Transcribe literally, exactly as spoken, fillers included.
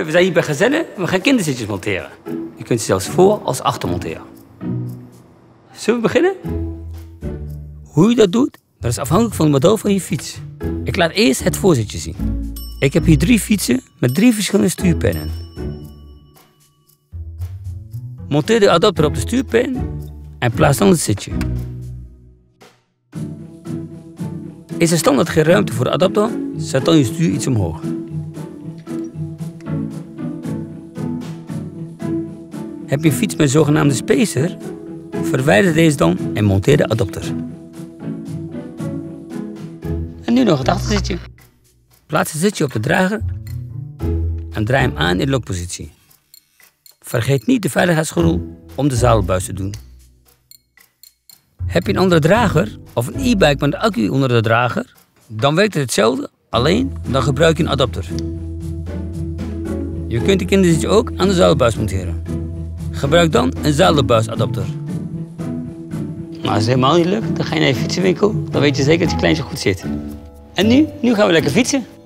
We zijn hier bij Gezellen. We gaan kinderzitjes monteren. Je kunt ze zelfs voor als achter monteren. Zullen we beginnen? Hoe je dat doet, dat is afhankelijk van het model van je fiets. Ik laat eerst het voorzitje zien. Ik heb hier drie fietsen met drie verschillende stuurpennen. Monteer de adapter op de stuurpen en plaats dan het zitje. Is er standaard geen ruimte voor de adapter, zet dan je stuur iets omhoog. Heb je een fiets met zogenaamde spacer, verwijder deze dan en monteer de adapter. En nu nog het achterzitje. Plaats het zitje op de drager en draai hem aan in de lokpositie. Vergeet niet de veiligheidsgordel om de zadelbuis te doen. Heb je een andere drager of een e-bike met een accu onder de drager, dan werkt het hetzelfde, alleen dan gebruik je een adapter. Je kunt de kinderzitje ook aan de zadelbuis monteren. Gebruik dan een zadelbuisadapter. Maar als het helemaal niet lukt, dan ga je naar je fietsenwinkel. Dan weet je zeker dat je kleintje goed zit. En nu? Nu gaan we lekker fietsen.